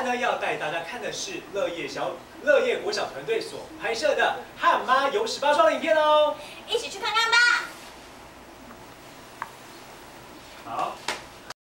呢要带大家看的是乐业国小团队所拍摄的《汉妈有18双》的影片哦， 一起去看看吧。